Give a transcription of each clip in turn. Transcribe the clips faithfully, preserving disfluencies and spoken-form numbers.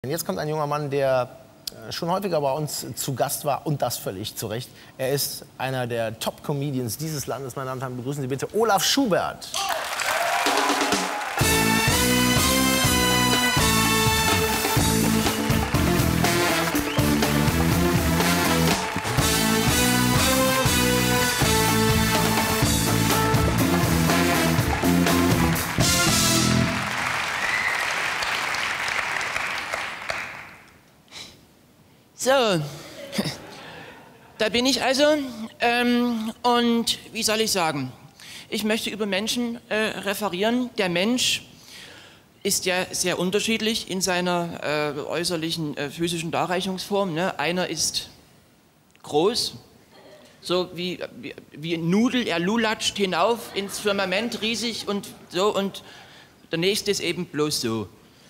Jetzt kommt ein junger Mann, der schon häufiger bei uns zu Gast war und das völlig zu Recht. Er ist einer der Top-Comedians dieses Landes. Meine Damen und Herren, begrüßen Sie bitte Olaf Schubert. So, da bin ich also. Ähm, und wie soll ich sagen? Ich möchte über Menschen äh, referieren. Der Mensch ist ja sehr unterschiedlich in seiner äh, äußerlichen äh, physischen Darreichungsform. Ne? Einer ist groß, so wie, wie, wie ein Nudel, er lulatscht hinauf ins Firmament, riesig und so. Und der nächste ist eben bloß so.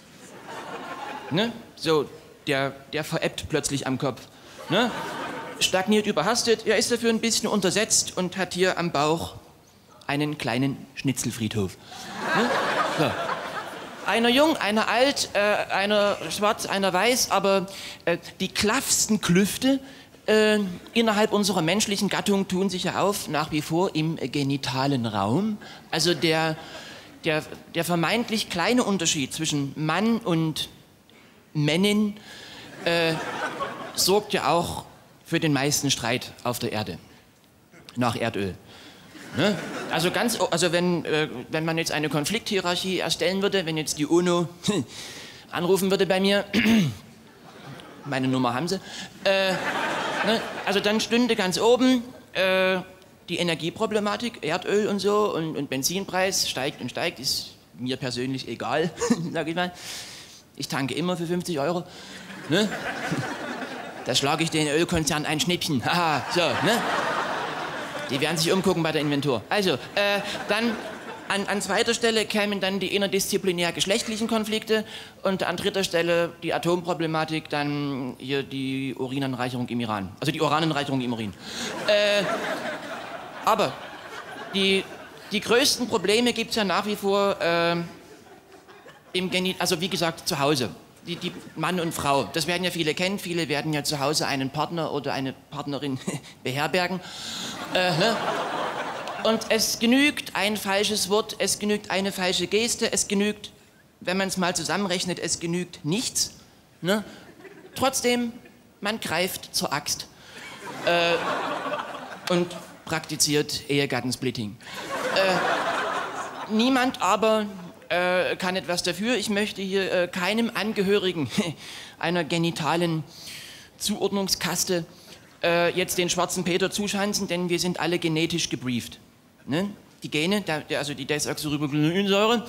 Ne? So. Der, der verebbt plötzlich am Kopf. Ne? Stagniert, überhastet, er ist dafür ein bisschen untersetzt und hat hier am Bauch einen kleinen Schnitzelfriedhof. Ne? So. Einer jung, einer alt, äh, einer schwarz, einer weiß, aber äh, die klaffsten Klüfte äh, innerhalb unserer menschlichen Gattung tun sich ja auf, nach wie vor im genitalen Raum. Also der, der, der vermeintlich kleine Unterschied zwischen Mann und Männin äh, sorgt ja auch für den meisten Streit auf der Erde. Nach Erdöl. Ne? Also, ganz, also wenn, äh, wenn man jetzt eine Konflikthierarchie erstellen würde, wenn jetzt die UNO anrufen würde bei mir, meine Nummer haben sie, äh, ne? Also dann stünde ganz oben äh, die Energieproblematik, Erdöl und so, und, und Benzinpreis steigt und steigt, ist mir persönlich egal, sag ich mal. Ich tanke immer für fünfzig Euro. Ne? Da schlage ich den Ölkonzern ein Schnippchen. Haha, so, ne? Die werden sich umgucken bei der Inventur. Also, äh, dann an, an zweiter Stelle kämen dann die interdisziplinär geschlechtlichen Konflikte und an dritter Stelle die Atomproblematik, dann hier die Urinanreicherung im Iran. Also die Urananreicherung im Urin. Äh, aber die, die größten Probleme gibt es ja nach wie vor äh, Im Geni also wie gesagt, zu Hause. Die, die Mann und Frau, das werden ja viele kennen. Viele werden ja zu Hause einen Partner oder eine Partnerin beherbergen. Äh, ne? Und es genügt ein falsches Wort, es genügt eine falsche Geste, es genügt, wenn man es mal zusammenrechnet, es genügt nichts. Ne? Trotzdem, man greift zur Axt äh, und praktiziert Ehegattensplitting. Äh, niemand aber Äh, kann etwas dafür. Ich möchte hier äh, keinem Angehörigen einer genitalen Zuordnungskaste äh, jetzt den schwarzen Peter zuschanzen, denn wir sind alle genetisch gebrieft. Ne? Die Gene, der, der, also die Desoxyribonukleinsäure,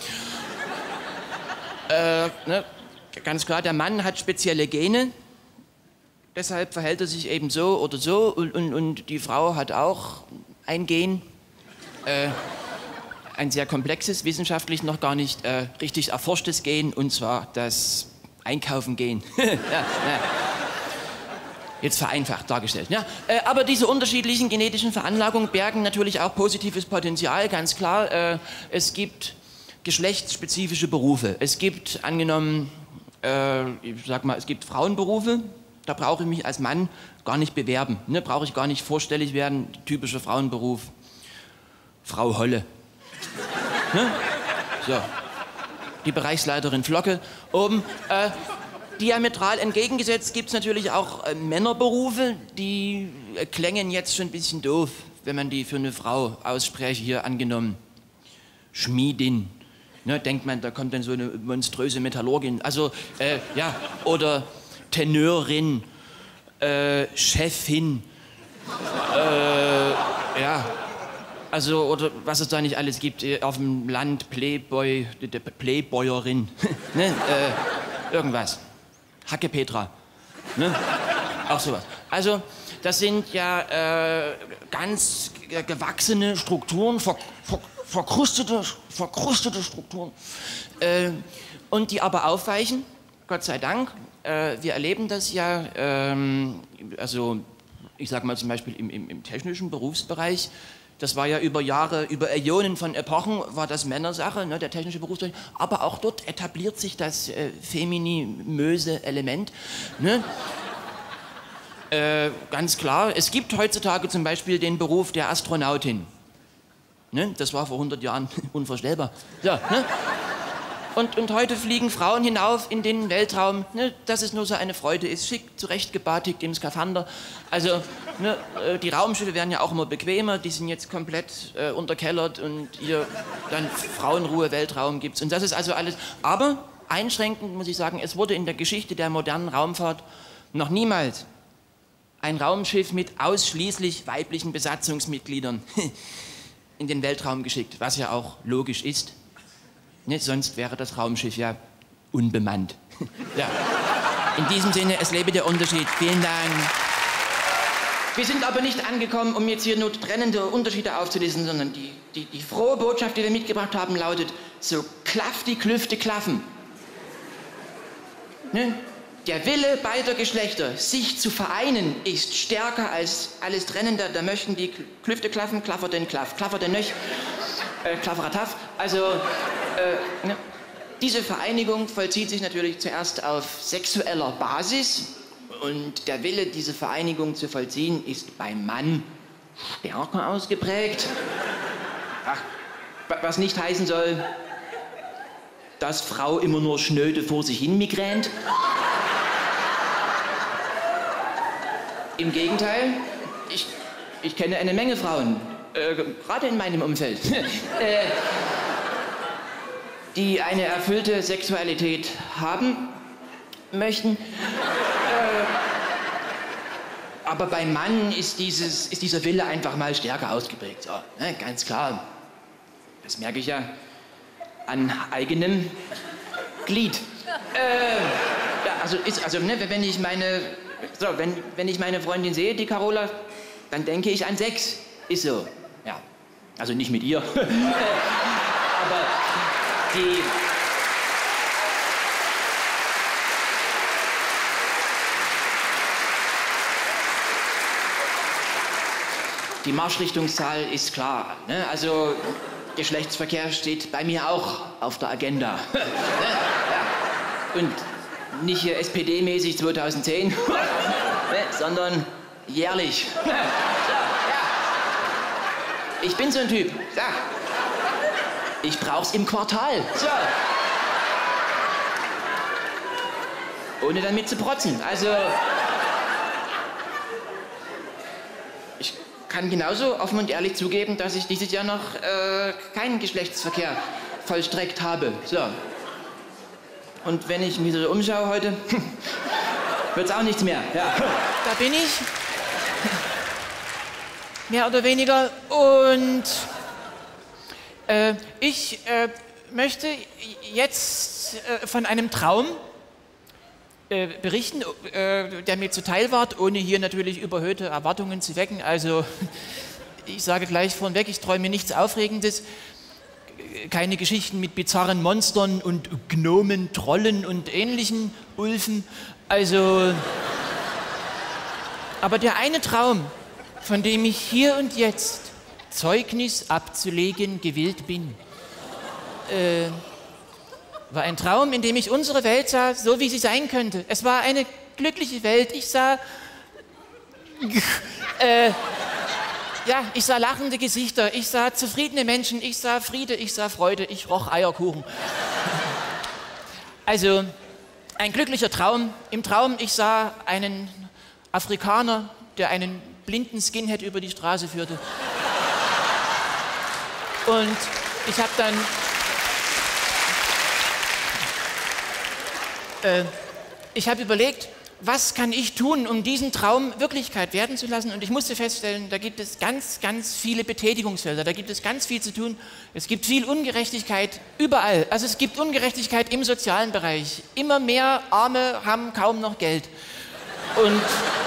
äh, ne? Ganz klar, der Mann hat spezielle Gene, deshalb verhält er sich eben so oder so, und, und, und die Frau hat auch ein Gen. Äh, Ein sehr komplexes, wissenschaftlich noch gar nicht äh, richtig erforschtes Gen, und zwar das Einkaufen-Gen. ja, ja. Jetzt vereinfacht dargestellt. Ja. Äh, aber diese unterschiedlichen genetischen Veranlagungen bergen natürlich auch positives Potenzial, ganz klar. Äh, es gibt geschlechtsspezifische Berufe. Es gibt, angenommen, äh, ich sag mal, es gibt Frauenberufe, da brauche ich mich als Mann gar nicht bewerben. Ne? Brauche ich gar nicht vorstellig werden, typischer Frauenberuf, Frau Holle. Ne? So. Die Bereichsleiterin Flocke oben. Äh, diametral entgegengesetzt gibt es natürlich auch äh, Männerberufe, die äh, klängen jetzt schon ein bisschen doof, wenn man die für eine Frau ausspreche, hier angenommen. Schmiedin. Ne, denkt man, da kommt dann so eine monströse Metallurgin. Also, äh, ja, oder Tenörin, äh, Chefin, äh, ja. Also, oder was es da nicht alles gibt, auf dem Land, Playboy, Playbäuerin, ne? äh, irgendwas. Hackepetra, ne? Auch sowas. Also, das sind ja äh, ganz gewachsene Strukturen, ver, ver, verkrustete, verkrustete Strukturen, äh, und die aber aufweichen, Gott sei Dank. Äh, wir erleben das ja, ähm, also, ich sag mal zum Beispiel im, im, im technischen Berufsbereich, Das war ja über Jahre, über Äonen von Epochen, war das Männersache, ne, der technische Beruf. Aber auch dort etabliert sich das äh, feminimöse Element. Ne? Äh, ganz klar, es gibt heutzutage zum Beispiel den Beruf der Astronautin. Ne? Das war vor hundert Jahren unvorstellbar. Ja, ne? Und, und heute fliegen Frauen hinauf in den Weltraum, ne, dass es nur so eine Freude ist, schick zurechtgebatigt im Skafander. Also ne, die Raumschiffe werden ja auch immer bequemer, die sind jetzt komplett äh, unterkellert und hier dann Frauenruhe, Weltraum gibt's. Und das ist also alles. Aber einschränkend muss ich sagen, es wurde in der Geschichte der modernen Raumfahrt noch niemals ein Raumschiff mit ausschließlich weiblichen Besatzungsmitgliedern in den Weltraum geschickt, was ja auch logisch ist. Ne, sonst wäre das Raumschiff ja unbemannt. Ja. In diesem Sinne, es lebe der Unterschied. Vielen Dank. Wir sind aber nicht angekommen, um jetzt hier nur trennende Unterschiede aufzulisten, sondern die, die, die frohe Botschaft, die wir mitgebracht haben, lautet: So klafft die Klüfte klaffen. Ne? Der Wille beider Geschlechter, sich zu vereinen, ist stärker als alles Trennende. Da möchten die Klüfte klaffen, klaffer den klaff, klaffer den nöch, äh, klafferataf. Also, äh, ne? Diese Vereinigung vollzieht sich natürlich zuerst auf sexueller Basis. Und der Wille, diese Vereinigung zu vollziehen, ist beim Mann stärker ausgeprägt. Ach, was nicht heißen soll, dass Frau immer nur schnöde vor sich hin migränt. Im Gegenteil, ich, ich kenne eine Menge Frauen, äh, gerade in meinem Umfeld, äh, die eine erfüllte Sexualität haben möchten. Äh, aber beim Mann ist, dieses, ist dieser Wille einfach mal stärker ausgeprägt. So, ne, ganz klar. Das merke ich ja an eigenem Glied. Äh, ja, also, ist, also ne, wenn ich meine... So, wenn, wenn ich meine Freundin sehe, die Carola, dann denke ich an Sex. Ist so. Ja. Also nicht mit ihr. Aber die... Die Marschrichtungszahl ist klar. Ne? Also Geschlechtsverkehr steht bei mir auch auf der Agenda. Ja. Und nicht hier S P D-mäßig zweitausendzehn, ne, sondern jährlich. Ja, ja. Ich bin so ein Typ. Ja. Ich brauch's im Quartal. So. Ohne damit zu protzen. Also, ich kann genauso offen und ehrlich zugeben, dass ich dieses Jahr noch äh, keinen Geschlechtsverkehr vollstreckt habe. So. Und wenn ich mich so umschaue heute, wird's auch nichts mehr. Ja. Da bin ich. Mehr oder weniger. Und äh, ich äh, möchte jetzt äh, von einem Traum äh, berichten, äh, der mir zuteil ward, ohne hier natürlich überhöhte Erwartungen zu wecken. Also ich sage gleich vorneweg, ich träume nichts Aufregendes. Keine Geschichten mit bizarren Monstern und Gnomen, Trollen und ähnlichen Ulfen. Also, aber der eine Traum, von dem ich hier und jetzt Zeugnis abzulegen gewillt bin, äh, war ein Traum, in dem ich unsere Welt sah, so wie sie sein könnte. Es war eine glückliche Welt. Ich sah... äh, Ja, ich sah lachende Gesichter, ich sah zufriedene Menschen, ich sah Friede, ich sah Freude, ich roch Eierkuchen. Also, ein glücklicher Traum. Im Traum, ich sah einen Afrikaner, der einen blinden Skinhead über die Straße führte. Und ich habe dann... Äh, ich habe überlegt, was kann ich tun, um diesen Traum Wirklichkeit werden zu lassen? Und ich musste feststellen, da gibt es ganz, ganz viele Betätigungsfelder, da gibt es ganz viel zu tun. Es gibt viel Ungerechtigkeit überall. Also es gibt Ungerechtigkeit im sozialen Bereich. Immer mehr Arme haben kaum noch Geld. Und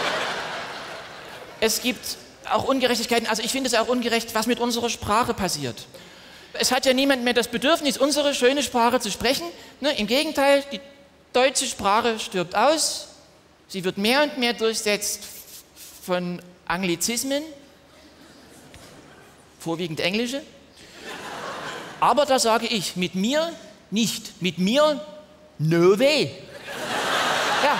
es gibt auch Ungerechtigkeiten, also ich finde es auch ungerecht, was mit unserer Sprache passiert. Es hat ja niemand mehr das Bedürfnis, unsere schöne Sprache zu sprechen. Ne? Im Gegenteil, die deutsche Sprache stirbt aus. Sie wird mehr und mehr durchsetzt von Anglizismen, vorwiegend englische. Aber da sage ich, mit mir nicht. Mit mir, no way. Ja.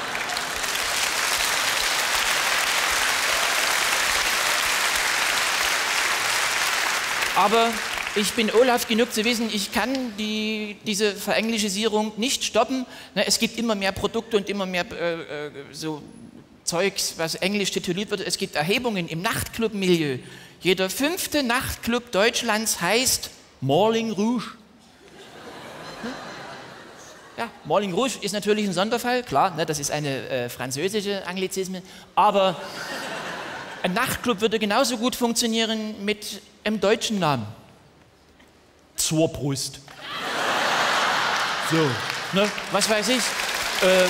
Aber ich bin Olaf genug zu wissen, ich kann die, diese Verenglisisierung nicht stoppen. Es gibt immer mehr Produkte und immer mehr äh, so Zeugs, was englisch tituliert wird. Es gibt Erhebungen im Nachtclub-Milieu. Jeder fünfte Nachtclub Deutschlands heißt Moulin Rouge. Ja, Moulin Rouge ist natürlich ein Sonderfall, klar, ne, das ist eine äh, französische Anglizisme, aber ein Nachtclub würde genauso gut funktionieren mit einem deutschen Namen. Zur Brust. So, ne, was weiß ich. Äh,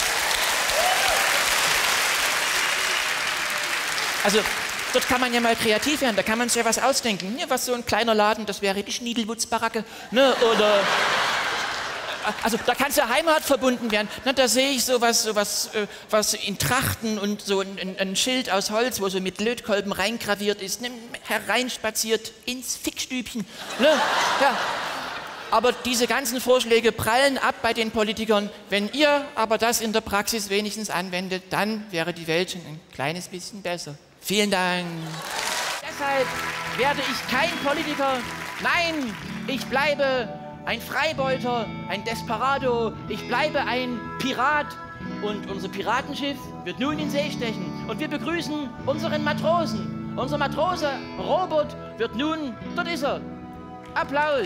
also, dort kann man ja mal kreativ werden, da kann man sich ja was ausdenken. Ja, was so ein kleiner Laden, das wäre die Schniedelwutz-Baracke, ne, oder... Also da kann es ja Heimat verbunden werden. Na, da sehe ich sowas, sowas äh, was in Trachten und so ein, ein, ein Schild aus Holz, wo so mit Lötkolben reingraviert ist, ne, hereinspaziert ins Fickstübchen. Ne? Ja. Aber diese ganzen Vorschläge prallen ab bei den Politikern. Wenn ihr aber das in der Praxis wenigstens anwendet, dann wäre die Welt schon ein kleines bisschen besser. Vielen Dank. Deshalb werde ich kein Politiker. Nein, ich bleibe ein Freibeuter, ein Desperado, ich bleibe ein Pirat und unser Piratenschiff wird nun in See stechen und wir begrüßen unseren Matrosen. Unser Matrose Robert wird nun, dort ist er. Applaus.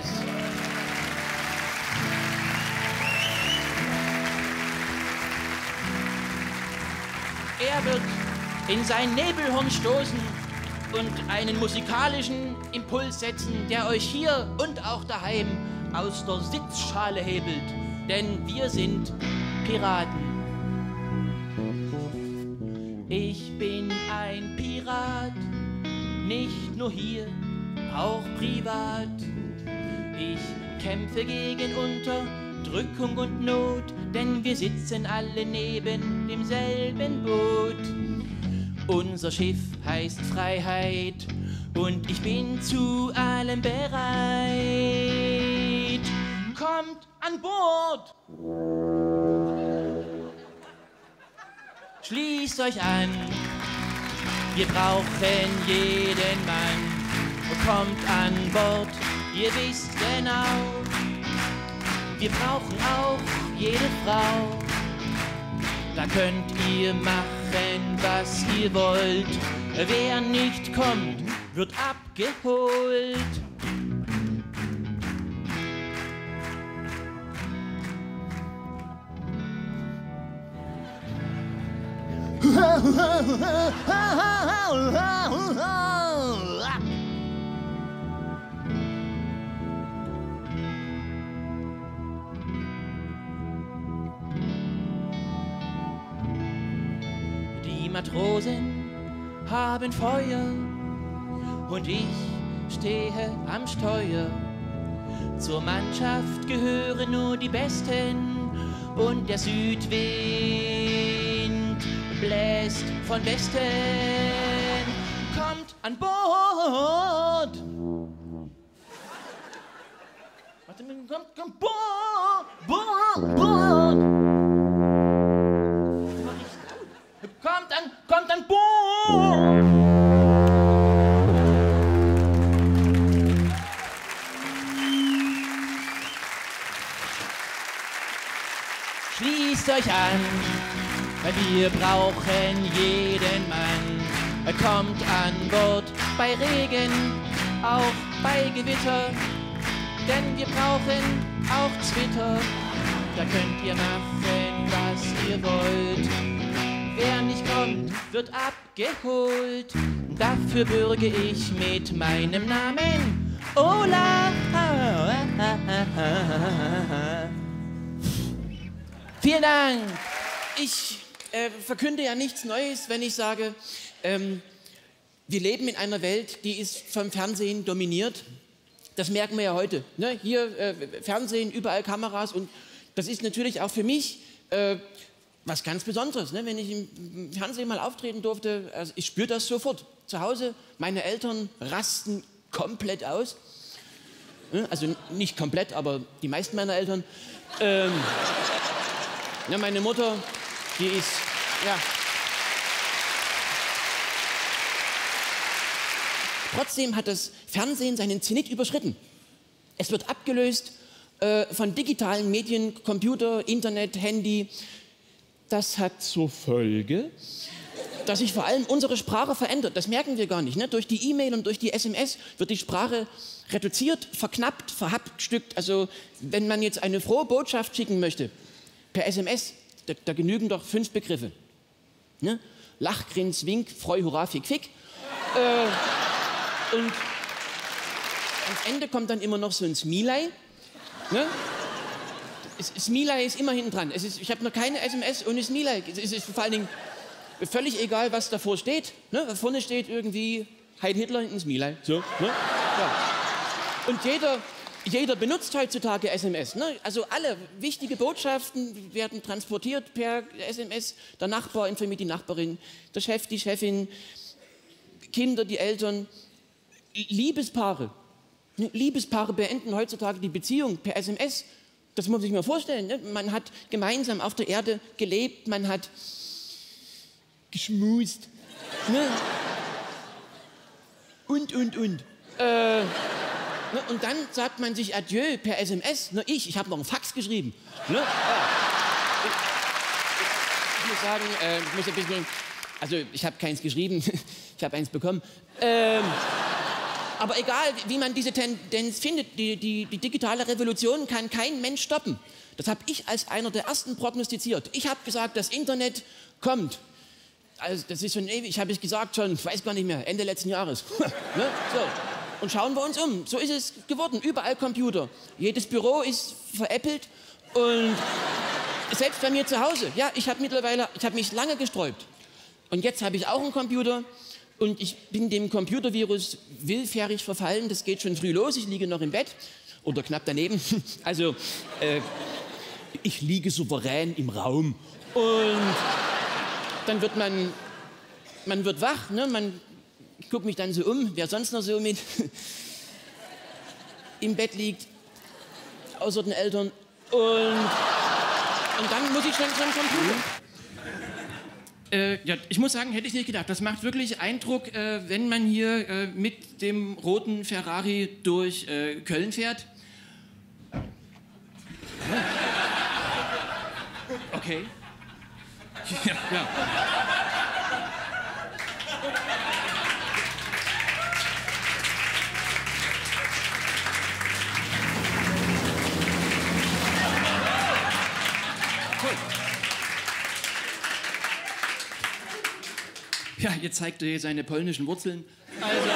Er wird in sein Nebelhorn stoßen und einen musikalischen Impuls setzen, der euch hier und auch daheim aus der Sitzschale hebelt, denn wir sind Piraten. Ich bin ein Pirat, nicht nur hier, auch privat. Ich kämpfe gegen Unterdrückung und Not, denn wir sitzen alle neben demselben Boot. Unser Schiff heißt Freiheit und ich bin zu allem bereit. Kommt an Bord! Schließt euch an, wir brauchen jeden Mann. Kommt an Bord, ihr wisst genau, wir brauchen auch jede Frau. Da könnt ihr machen, was ihr wollt. Wer nicht kommt, wird abgeholt. Die Matrosen haben Feuer und ich stehe am Steuer. Zur Mannschaft gehören nur die Besten und der Südwind bläst von Westen. Kommt an Bord! Warte, kommt, kommt, Bord! Bord! Bord! Kommt an, kommt an Bord! Schließt euch an, wir brauchen jeden Mann. Kommt an Bord bei Regen, auch bei Gewitter, denn wir brauchen auch Twitter. Da könnt ihr machen, was ihr wollt. Wer nicht kommt, wird abgeholt. Dafür bürge ich mit meinem Namen Olaf. Vielen Dank. Ich äh, verkünde ja nichts Neues, wenn ich sage, ähm, wir leben in einer Welt, die ist vom Fernsehen dominiert. Das merken wir ja heute. Ne? Hier äh, Fernsehen, überall Kameras und das ist natürlich auch für mich äh, was ganz Besonderes. Ne? Wenn ich im Fernsehen mal auftreten durfte, also ich spüre das sofort. Zu Hause, meine Eltern rasten komplett aus. Also nicht komplett, aber die meisten meiner Eltern. Ähm, ja, meine Mutter, die ist, ja. Trotzdem hat das Fernsehen seinen Zenit überschritten. Es wird abgelöst äh, von digitalen Medien, Computer, Internet, Handy. Das hat zur Folge, dass sich vor allem unsere Sprache verändert. Das merken wir gar nicht. Ne? Durch die E-Mail und durch die S M S wird die Sprache reduziert, verknappt, verhackstückt. Also wenn man jetzt eine frohe Botschaft schicken möchte, per S M S, da, da genügen doch fünf Begriffe. Ne? Lach, Grins, Wink, Freu, Hurra, Fick, Fick. Äh, und ans Ende kommt dann immer noch so ein Smiley. Ne? Smiley ist immer hinten dran. Es ist, ich habe noch keine S M S ohne Smiley. Es ist vor allen Dingen völlig egal, was davor steht. Ne? Vorne steht irgendwie Heil Hitler, hinten Smiley. So, ne? Ja. Und jeder, jeder benutzt heutzutage S M S. Ne? Also alle wichtige Botschaften werden transportiert per S M S. Der Nachbar informiert die Nachbarin, der Chef, die Chefin, Kinder, die Eltern. Liebespaare. Liebespaare beenden heutzutage die Beziehung per S M S. Das muss man sich mal vorstellen. Ne? Man hat gemeinsam auf der Erde gelebt, man hat geschmust. Ne? Und, und, und. Äh, ne? Und dann sagt man sich Adieu per S M S. Ne? Ich, ich habe noch einen Fax geschrieben. Ne? Ja. Ich, ich muss sagen, äh, ich muss ein bisschen, also ich habe keins geschrieben, ich habe eins bekommen. Ähm, Aber egal, wie man diese Tendenz findet, die, die, die digitale Revolution kann kein Mensch stoppen. Das habe ich als einer der ersten prognostiziert. Ich habe gesagt, das Internet kommt. Also das ist schon ewig, ich habe es gesagt schon, ich weiß gar nicht mehr, Ende letzten Jahres. Ne? So. Und schauen wir uns um. So ist es geworden. Überall Computer. Jedes Büro ist veräppelt. Und selbst bei mir zu Hause. Ja, ich habe mittlerweile, ich habe mich lange gesträubt. Und jetzt habe ich auch einen Computer. Und ich bin dem Computervirus willfährig verfallen. Das geht schon früh los. Ich liege noch im Bett oder knapp daneben. Also äh, ich liege souverän im Raum. Und dann wird man, man wird wach. Ne? Man, ich gucke mich dann so um, wer sonst noch so mit im Bett liegt, außer den Eltern. Und, und dann muss ich schon zum Computer. Äh, ja, ich muss sagen, hätte ich nicht gedacht. Das macht wirklich Eindruck, äh, wenn man hier äh, mit dem roten Ferrari durch äh, Köln fährt. Okay. Ja, ja. Ja, jetzt zeigt er seine polnischen Wurzeln. Also,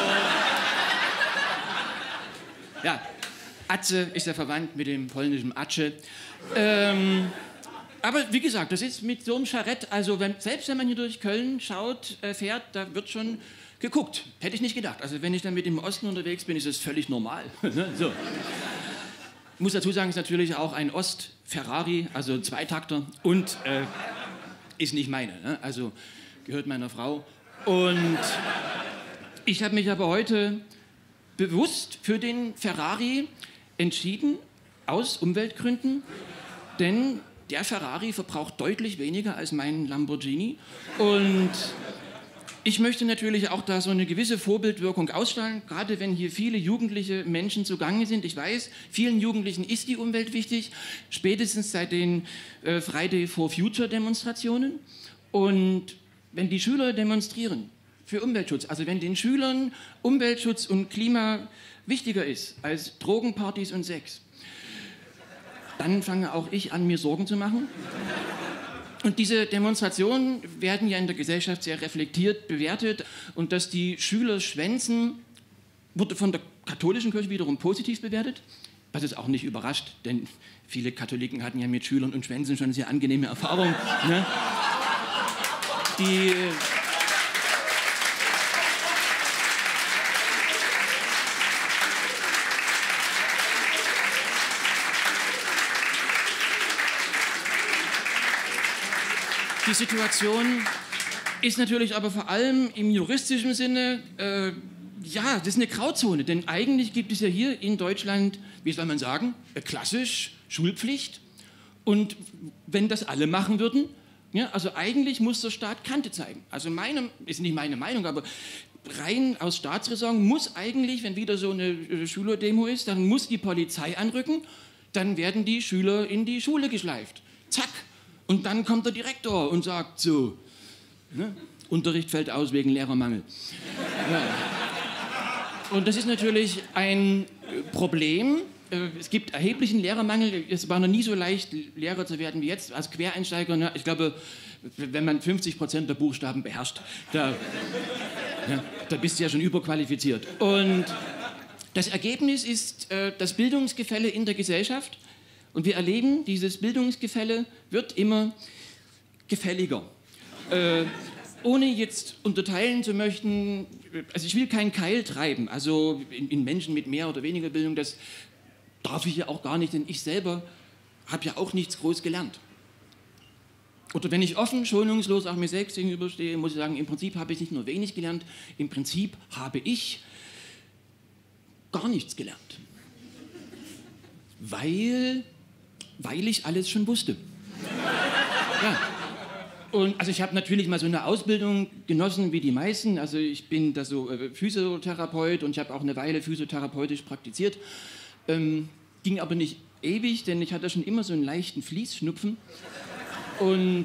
ja, Atze ist ja verwandt mit dem polnischen Atsche. Ähm, aber wie gesagt, das ist mit so einem Charrette, also wenn, selbst wenn man hier durch Köln schaut, äh, fährt, da wird schon geguckt. Hätte ich nicht gedacht. Also wenn ich dann mit dem Osten unterwegs bin, ist das völlig normal. So. Ich muss dazu sagen, es ist natürlich auch ein Ost-Ferrari, also Zweitakter und äh, ist nicht meine, ne? Also gehört meiner Frau. Und ich habe mich aber heute bewusst für den Ferrari entschieden, aus Umweltgründen, denn der Ferrari verbraucht deutlich weniger als mein Lamborghini. Und ich möchte natürlich auch da so eine gewisse Vorbildwirkung ausstrahlen, gerade wenn hier viele jugendliche Menschen zugange sind. Ich weiß, vielen Jugendlichen ist die Umwelt wichtig, spätestens seit den äh, Friday for Future Demonstrationen. Und wenn die Schüler demonstrieren für Umweltschutz, also wenn den Schülern Umweltschutz und Klima wichtiger ist als Drogenpartys und Sex, dann fange auch ich an, mir Sorgen zu machen. Und diese Demonstrationen werden ja in der Gesellschaft sehr reflektiert bewertet. Und dass die Schüler schwänzen, wurde von der katholischen Kirche wiederum positiv bewertet. Was es auch nicht überrascht, denn viele Katholiken hatten ja mit Schülern und Schwänzen schon sehr angenehme Erfahrungen. Ne? Die Die Situation ist natürlich aber vor allem im juristischen Sinne äh, ja, das ist eine Grauzone, denn eigentlich gibt es ja hier in Deutschland, wie soll man sagen, klassisch Schulpflicht. Und wenn das alle machen würden, ja, also eigentlich muss der Staat Kante zeigen. Also meine, ist nicht meine Meinung, aber rein aus Staatsräson muss eigentlich, wenn wieder so eine Schülerdemo ist, dann muss die Polizei anrücken, dann werden die Schüler in die Schule geschleift. Zack. Und dann kommt der Direktor und sagt so, ne, Unterricht fällt aus wegen Lehrermangel. Ja. Und das ist natürlich ein Problem. Es gibt erheblichen Lehrermangel. Es war noch nie so leicht, Lehrer zu werden wie jetzt. Als Quereinsteiger, ne, ich glaube, wenn man fünfzig Prozent der Buchstaben beherrscht, da, ja, da bist du ja schon überqualifiziert. Und das Ergebnis ist äh, das Bildungsgefälle in der Gesellschaft. Und wir erleben, dieses Bildungsgefälle wird immer gefälliger. Äh, ohne jetzt unterteilen zu möchten, also ich will keinen Keil treiben, also in, in Menschen mit mehr oder weniger Bildung, das darf ich ja auch gar nicht, denn ich selber habe ja auch nichts groß gelernt. Oder wenn ich offen, schonungslos auch mir selbst gegenüberstehe, muss ich sagen, im Prinzip habe ich nicht nur wenig gelernt, im Prinzip habe ich gar nichts gelernt. Weil, weil ich alles schon wusste. Ja. Und also ich habe natürlich mal so eine Ausbildung genossen wie die meisten. Also ich bin da so äh, Physiotherapeut und ich habe auch eine Weile physiotherapeutisch praktiziert. Ähm, ging aber nicht ewig, denn ich hatte schon immer so einen leichten Fließschnupfen. Und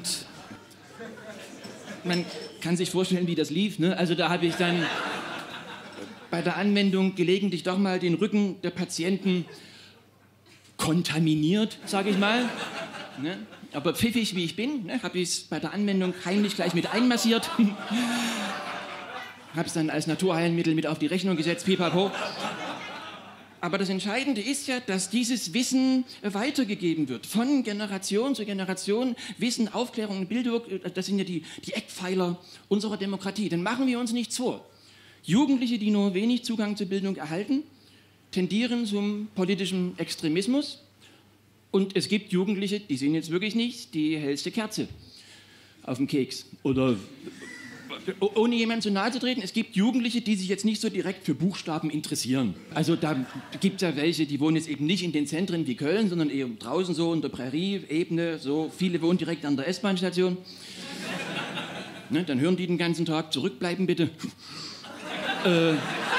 man kann sich vorstellen, wie das lief, ne? Also da habe ich dann bei der Anwendung gelegentlich doch mal den Rücken der Patienten kontaminiert, sage ich mal. Ne? Aber pfiffig wie ich bin, ne, habe ich es bei der Anwendung heimlich gleich mit einmassiert. Habe es dann als Naturheilmittel mit auf die Rechnung gesetzt, pipapo. Aber das Entscheidende ist ja, dass dieses Wissen weitergegeben wird. Von Generation zu Generation. Wissen, Aufklärung und Bildung, das sind ja die, die Eckpfeiler unserer Demokratie. Dann machen wir uns nichts vor. Jugendliche, die nur wenig Zugang zur Bildung erhalten, tendieren zum politischen Extremismus. Und es gibt Jugendliche, die sind jetzt wirklich nicht die hellste Kerze auf dem Keks. Oder ohne jemandem zu nahe zu treten, es gibt Jugendliche, die sich jetzt nicht so direkt für Buchstaben interessieren. Also da gibt es ja welche, die wohnen jetzt eben nicht in den Zentren wie Köln, sondern eher draußen so in der Prärie-Ebene. So. Viele wohnen direkt an der S-Bahn-Station. Ne, dann hören die den ganzen Tag, zurückbleiben bitte. äh,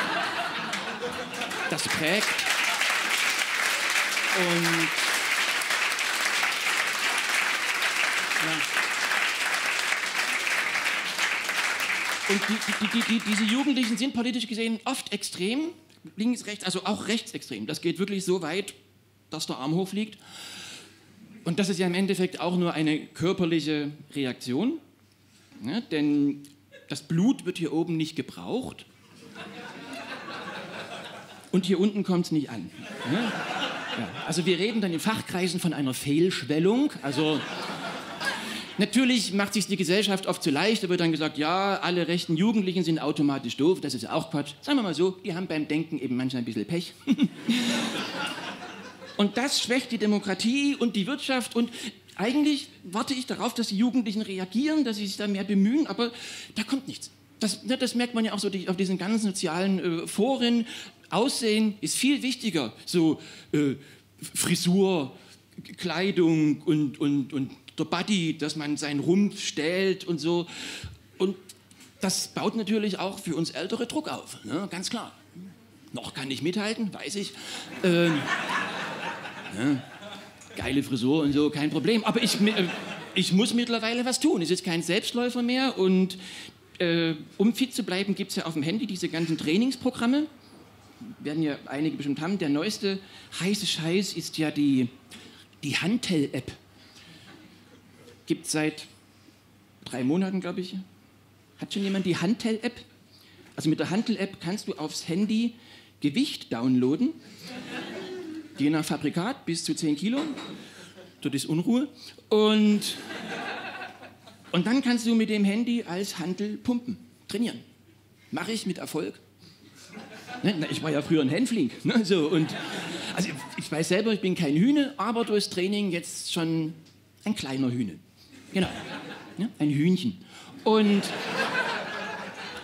das prägt. Und ja. Und die, die, die, die, diese Jugendlichen sind politisch gesehen oft extrem, links, rechts, also auch rechtsextrem. Das geht wirklich so weit, dass der Arm hochfliegt. Und das ist ja im Endeffekt auch nur eine körperliche Reaktion. Ja, denn das Blut wird hier oben nicht gebraucht. Und hier unten kommt es nicht an. Ja? Ja. Also wir reden dann in Fachkreisen von einer Fehlschwellung. Also natürlich macht sich die Gesellschaft oft zu leicht, da wird dann gesagt, ja, alle rechten Jugendlichen sind automatisch doof, das ist ja auch Quatsch. Sagen wir mal so, die haben beim Denken eben manchmal ein bisschen Pech. Und das schwächt die Demokratie und die Wirtschaft und eigentlich warte ich darauf, dass die Jugendlichen reagieren, dass sie sich da mehr bemühen, aber da kommt nichts. Das, ne, das merkt man ja auch so die, auf diesen ganzen sozialen äh, Foren. Aussehen ist viel wichtiger, so äh, Frisur, Kleidung und, und, und der Body, dass man seinen Rumpf stählt und so. Und das baut natürlich auch für uns Ältere Druck auf, ne? Ganz klar. Noch kann ich mithalten, weiß ich. Ähm, ja, geile Frisur und so, kein Problem. Aber ich, äh, ich muss mittlerweile was tun. Es ist kein Selbstläufer mehr. Und äh, um fit zu bleiben, gibt es ja auf dem Handy diese ganzen Trainingsprogramme. Werden ja einige bestimmt haben. Der neueste heiße Scheiß ist ja die, die Hantel-App. Gibt es seit drei Monaten, glaube ich. Hat schon jemand die Hantel-App? Also mit der Hantel-App kannst du aufs Handy Gewicht downloaden. Je nach Fabrikat bis zu zehn Kilo. Dort ist Unruhe. Und, und dann kannst du mit dem Handy als Hantel pumpen, trainieren. Mache ich mit Erfolg. Ne? Na, ich war ja früher ein Hänfling. Ne? So, und, also ich weiß selber, ich bin kein Hühne, aber durchs Training jetzt schon ein kleiner Hühne. Genau, ja, ein Hühnchen. Und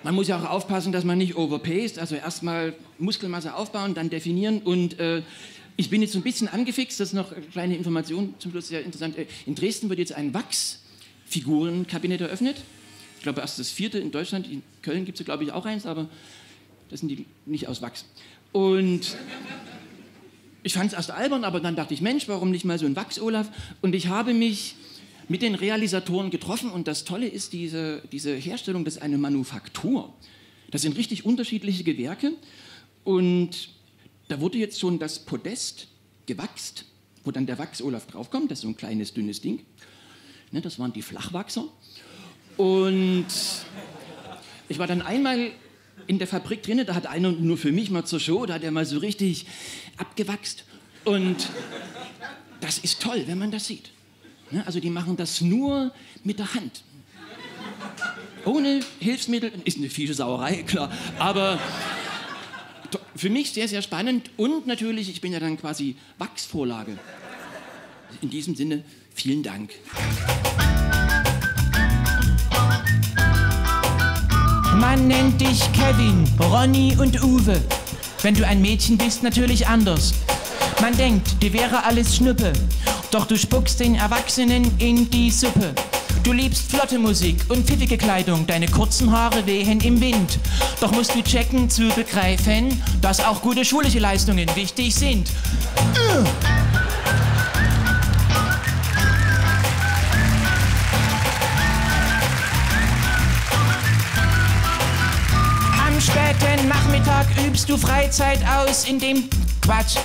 man muss ja auch aufpassen, dass man nicht overpaced. Also erstmal Muskelmasse aufbauen, dann definieren. Und äh, ich bin jetzt so ein bisschen angefixt. Das ist noch eine kleine Information zum Schluss, sehr interessant. In Dresden wird jetzt ein Wachsfigurenkabinett eröffnet. Ich glaube, erst das vierte in Deutschland. In Köln gibt es, glaube ich, auch eins, aber das sind die nicht aus Wachs. Und ich fand es erst albern, aber dann dachte ich, Mensch, warum nicht mal so ein Wachs-Olaf? Und ich habe mich mit den Realisatoren getroffen und das Tolle ist, diese, diese Herstellung, das ist eine Manufaktur. Das sind richtig unterschiedliche Gewerke und da wurde jetzt schon das Podest gewachst, wo dann der Wachs-Olaf draufkommt, das ist so ein kleines, dünnes Ding. Ne, das waren die Flachwachser. Und ich war dann einmal in der Fabrik drin, da hat einer nur für mich mal zur Show, da hat er mal so richtig abgewachst und das ist toll, wenn man das sieht. Also die machen das nur mit der Hand. Ohne Hilfsmittel. Ist eine fiese Sauerei, klar. Aber für mich sehr, sehr spannend. Und natürlich, ich bin ja dann quasi Wachsvorlage. In diesem Sinne, vielen Dank. Man nennt dich Kevin, Ronny und Uwe. Wenn du ein Mädchen bist, natürlich anders. Man denkt, dir wäre alles Schnuppe. Doch du spuckst den Erwachsenen in die Suppe. Du liebst flotte Musik und pfiffige Kleidung, deine kurzen Haare wehen im Wind. Doch musst du checken zu begreifen, dass auch gute schulische Leistungen wichtig sind. Am späten Nachmittag übst du Freizeit aus in dem Quatsch.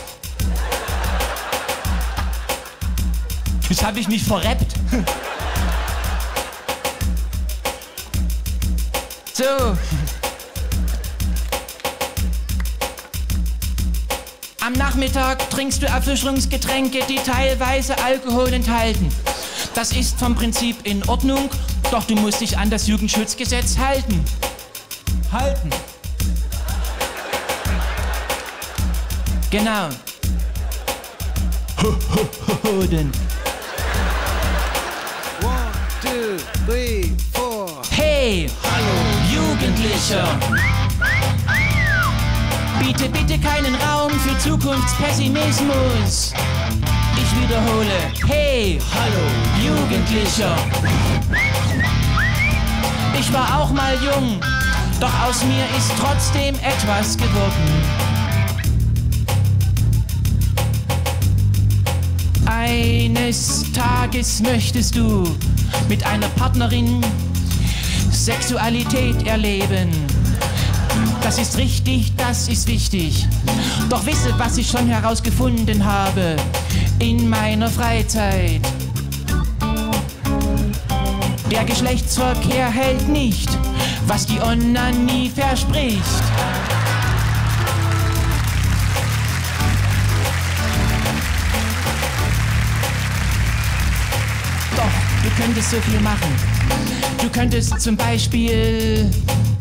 Jetzt habe ich mich verrappt. So. Am Nachmittag trinkst du Erfrischungsgetränke, die teilweise Alkohol enthalten. Das ist vom Prinzip in Ordnung, doch du musst dich an das Jugendschutzgesetz halten. Halten. Genau. Ho, ho, ho, ho, denn. Two, three, four. Hey, hallo, Jugendlicher. Biete bitte keinen Raum für Zukunftspessimismus. Ich wiederhole, hey, hallo, Jugendlicher. Ich war auch mal jung, doch aus mir ist trotzdem etwas geworden. Eines Tages möchtest du mit einer Partnerin Sexualität erleben. Das ist richtig, das ist wichtig. Doch wisse, was ich schon herausgefunden habe in meiner Freizeit. Der Geschlechtsverkehr hält nicht, was die Onanie verspricht. Du könntest so viel machen. Du könntest zum Beispiel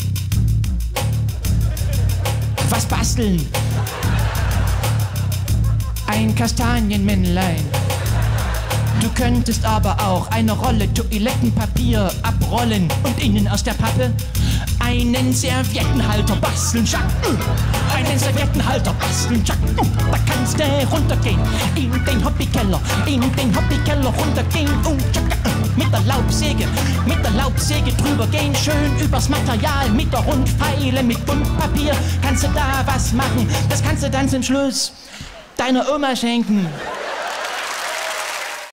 was basteln. Ein Kastanienmännlein. Du könntest aber auch eine Rolle Toilettenpapier abrollen und innen aus der Pappe einen Serviettenhalter basteln. Schack, einen Serviettenhalter basteln. Schack, da kannst du runtergehen in den Hobbykeller, in den Hobbykeller runtergehen und schack, mit der Laubsäge, mit der Laubsäge drüber gehen, schön übers Material mit der Rundpfeile, mit Buntpapier kannst du da was machen. Das kannst du dann zum Schluss deiner Oma schenken.